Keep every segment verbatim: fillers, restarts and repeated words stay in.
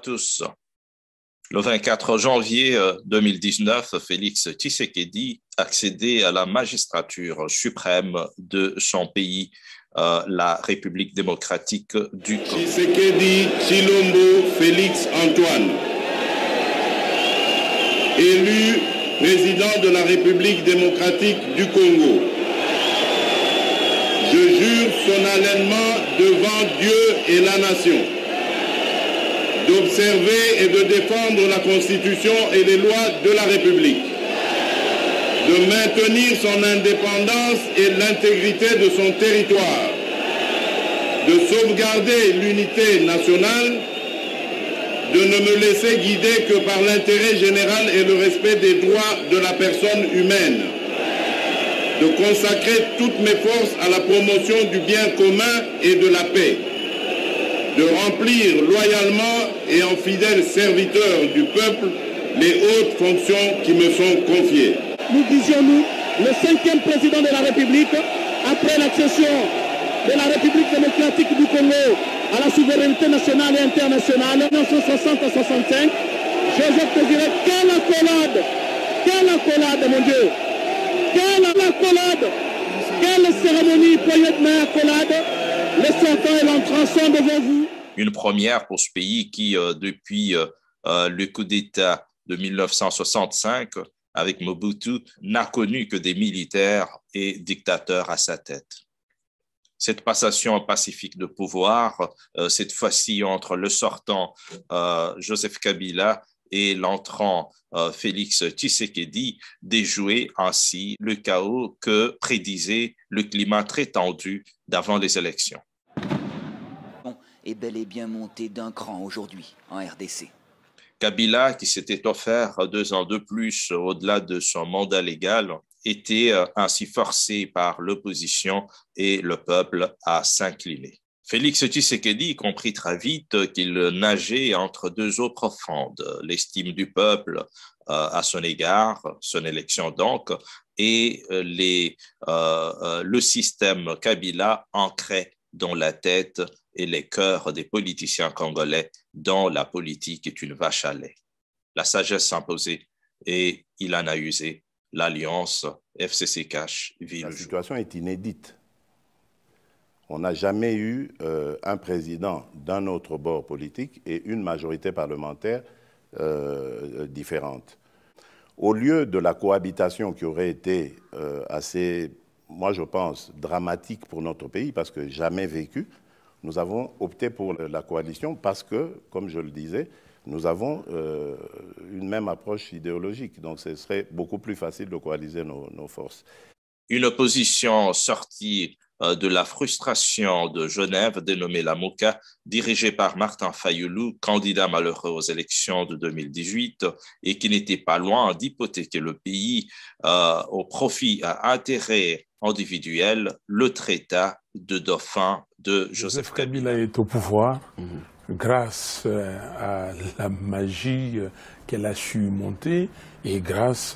tous. Le vingt-quatre janvier deux mille dix-neuf, Félix Tshisekedi accédait à la magistrature suprême de son pays, euh, la République démocratique du Congo. Tshisekedi Tshilombo Félix Antoine, élu président de la République démocratique du Congo. Je jure solennellement devant Dieu et la nation d'observer et de défendre la Constitution et les lois de la République, de maintenir son indépendance et l'intégrité de son territoire, de sauvegarder l'unité nationale, de ne me laisser guider que par l'intérêt général et le respect des droits de la personne humaine, de consacrer toutes mes forces à la promotion du bien commun et de la paix, de remplir loyalement et en fidèle serviteur du peuple les hautes fonctions qui me sont confiées. Nous disions-nous le cinquième président de la République, après l'accession de la République démocratique du Congo à la souveraineté nationale et internationale, en mille neuf cent soixante à soixante-cinq, Joseph te dirait, quelle accolade, quelle accolade, mon Dieu, quelle accolade, quelle cérémonie, poignée de main, accolade, les sortants et l'entrant sont devant vous. Une première pour ce pays qui, euh, depuis euh, le coup d'État de mille neuf cent soixante-cinq, avec Mobutu, n'a connu que des militaires et dictateurs à sa tête. Cette passation pacifique de pouvoir, euh, cette fois-ci entre le sortant euh, Joseph Kabila et l'entrant euh, Félix Tshisekedi, déjouait ainsi le chaos que prédisait le climat très tendu d'avant les élections. Est bel et bien monté d'un cran aujourd'hui en R D C. Kabila, qui s'était offert deux ans de plus au-delà de son mandat légal, était ainsi forcé par l'opposition et le peuple à s'incliner. Félix Tshisekedi comprit très vite qu'il nageait entre deux eaux profondes, l'estime du peuple euh, à son égard, son élection donc, et les, euh, le système Kabila ancré dans la tête et les cœurs des politiciens congolais dont la politique est une vache à lait. La sagesse s'imposait et il en a usé. L'alliance F C C Cash vit le jour. La situation est inédite. On n'a jamais eu euh, un président d'un autre bord politique et une majorité parlementaire euh, différente. Au lieu de la cohabitation qui aurait été euh, assez, moi je pense, dramatique pour notre pays, parce que jamais vécu, nous avons opté pour la coalition parce que, comme je le disais, nous avons euh, une même approche idéologique. Donc ce serait beaucoup plus facile de coaliser nos, nos forces. Une opposition sortie de la frustration de Genève, dénommée la MOCA, dirigée par Martin Fayoulou, candidat malheureux aux élections de deux mille dix-huit, et qui n'était pas loin d'hypothéquer le pays euh, au profit à intérêt individuel, le traité de dauphin de Joseph, Joseph Kabila. Kabila est au pouvoir mmh. grâce à la magie qu'elle a su monter et grâce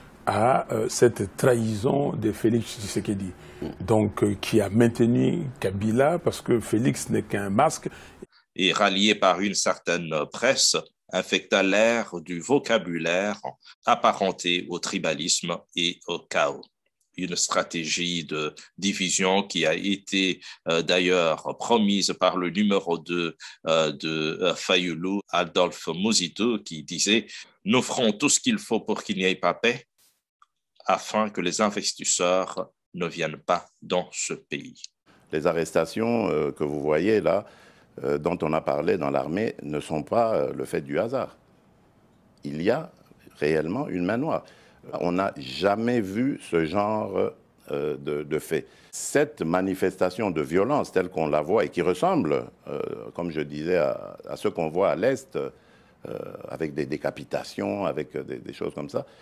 à cette trahison de Félix Tshisekedi. Donc, euh, qui a maintenu Kabila parce que Félix n'est qu'un masque. Et rallié par une certaine presse, infecta l'air du vocabulaire apparenté au tribalisme et au chaos. Une stratégie de division qui a été euh, d'ailleurs promise par le numéro deux euh, de euh, Fayoulou, Adolphe Muzito, qui disait « Nous ferons tout ce qu'il faut pour qu'il n'y ait pas paix, afin que les investisseurs ne viennent pas dans ce pays. » Les arrestations euh, que vous voyez là, euh, dont on a parlé dans l'armée, ne sont pas euh, le fait du hasard. Il y a réellement une main noire. On n'a jamais vu ce genre euh, de, de fait. Cette manifestation de violence telle qu'on la voit et qui ressemble, euh, comme je disais, à, à ce qu'on voit à l'Est, euh, avec des décapitations, avec des, des choses comme ça,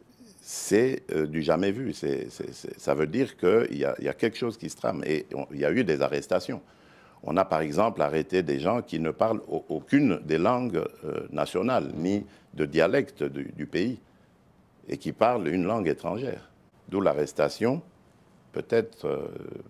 c'est euh, du jamais vu. C'est, c'est, c'est, ça veut dire qu'il y, y a quelque chose qui se trame. Et il y a eu des arrestations. On a par exemple arrêté des gens qui ne parlent aucune des langues euh, nationales, ni de dialecte du, du pays, et qui parlent une langue étrangère. D'où l'arrestation, peut-être, euh,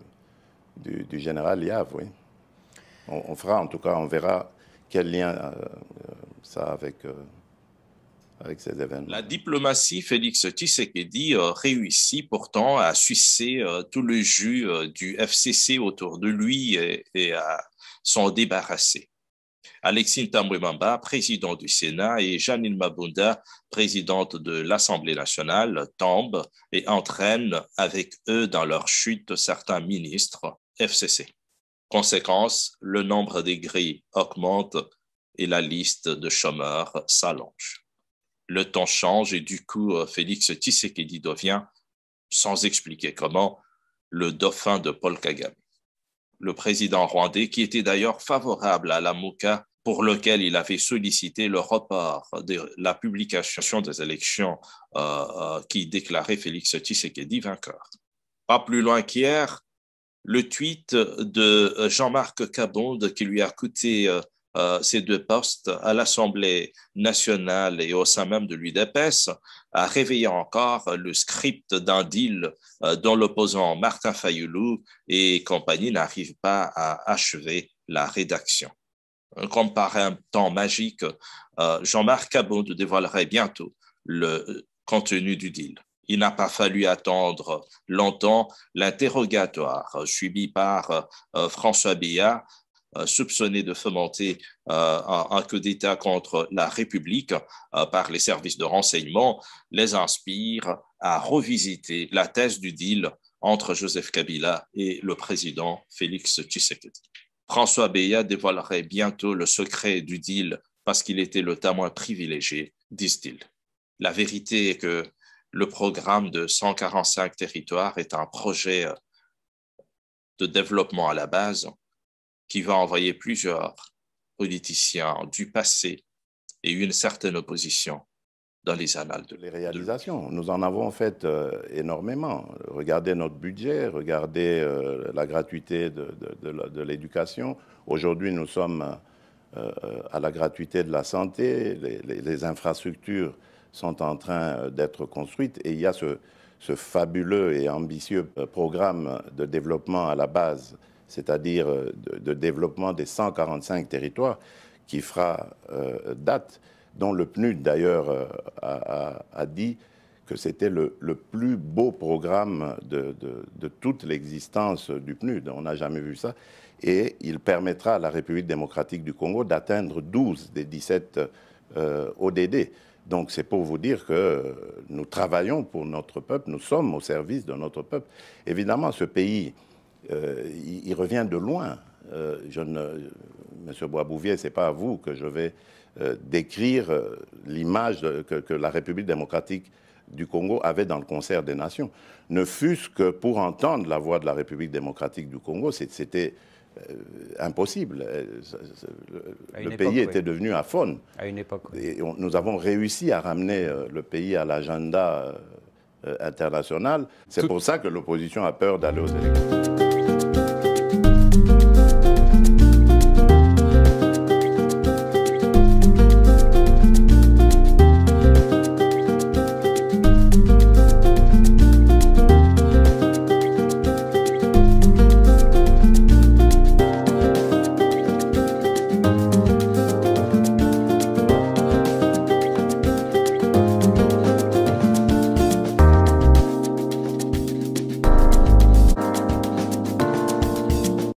du, du général Yav, oui. On, on fera, en tout cas, on verra quel lien... Euh, ça avec, euh, avec ces événements. La diplomatie Félix Tshisekedi euh, réussit pourtant à sucer euh, tout le jus euh, du F C C autour de lui et, et à s'en débarrasser. Alexis Ntambwe-Mamba, président du Sénat, et Janine Mabunda, présidente de l'Assemblée nationale, tombent et entraînent avec eux dans leur chute certains ministres F C C. Conséquence, le nombre des grilles augmente et la liste de chômeurs s'allonge. Le temps change et du coup, Félix Tshisekedi devient, sans expliquer comment, le dauphin de Paul Kagame. Le président rwandais, qui était d'ailleurs favorable à la MOUCA, pour lequel il avait sollicité le report de la publication des élections euh, qui déclarait Félix Tshisekedi vainqueur. Pas plus loin qu'hier, le tweet de Jean-Marc Kabonde qui lui a coûté euh, euh, ses deux postes à l'Assemblée nationale et au sein même de l'U D P S a réveillé encore le script d'un deal euh, dont l'opposant Martin Fayulu et compagnie n'arrivent pas à achever la rédaction. Comme par un temps magique, euh, Jean-Marc Kabonde dévoilerait bientôt le contenu du deal. Il n'a pas fallu attendre longtemps l'interrogatoire suivi par euh, François Béat, euh, soupçonné de fomenter euh, un, un coup d'État contre la République euh, par les services de renseignement, les inspire à revisiter la thèse du deal entre Joseph Kabila et le président Félix Tshisekedi. François Béat dévoilerait bientôt le secret du deal parce qu'il était le témoin privilégié, disent-ils. La vérité est que le programme de cent quarante-cinq territoires est un projet de développement à la base qui va envoyer plusieurs politiciens du passé et une certaine opposition dans les annales de les réalisations. Nous en avons fait euh, énormément. Regardez notre budget, regardez euh, la gratuité de, de, de, de l'éducation. Aujourd'hui, nous sommes euh, à la gratuité de la santé. Les, les, les infrastructures sont en train d'être construites et il y a ce, ce fabuleux et ambitieux programme de développement à la base, c'est-à-dire de, de développement des cent quarante-cinq territoires qui fera euh, date, dont le P N U D d'ailleurs a, a, a dit que c'était le, le plus beau programme de, de, de toute l'existence du P N U D. On n'a jamais vu ça. Et il permettra à la République démocratique du Congo d'atteindre douze des dix-sept euh, O D D. Donc c'est pour vous dire que nous travaillons pour notre peuple, nous sommes au service de notre peuple. Évidemment, ce pays, euh, il, il revient de loin. Euh, je ne, Monsieur Boisbouvier, ce n'est pas à vous que je vais euh, décrire euh, l'image que, que la République démocratique du Congo avait dans le concert des nations. Ne fût-ce que pour entendre la voix de la République démocratique du Congo, c'était euh, impossible. Le, le pays époque, était oui. devenu aphone. À une époque. Oui. Et on, nous avons réussi à ramener euh, le pays à l'agenda euh, international. C'est pour ça que l'opposition a peur d'aller aux élections.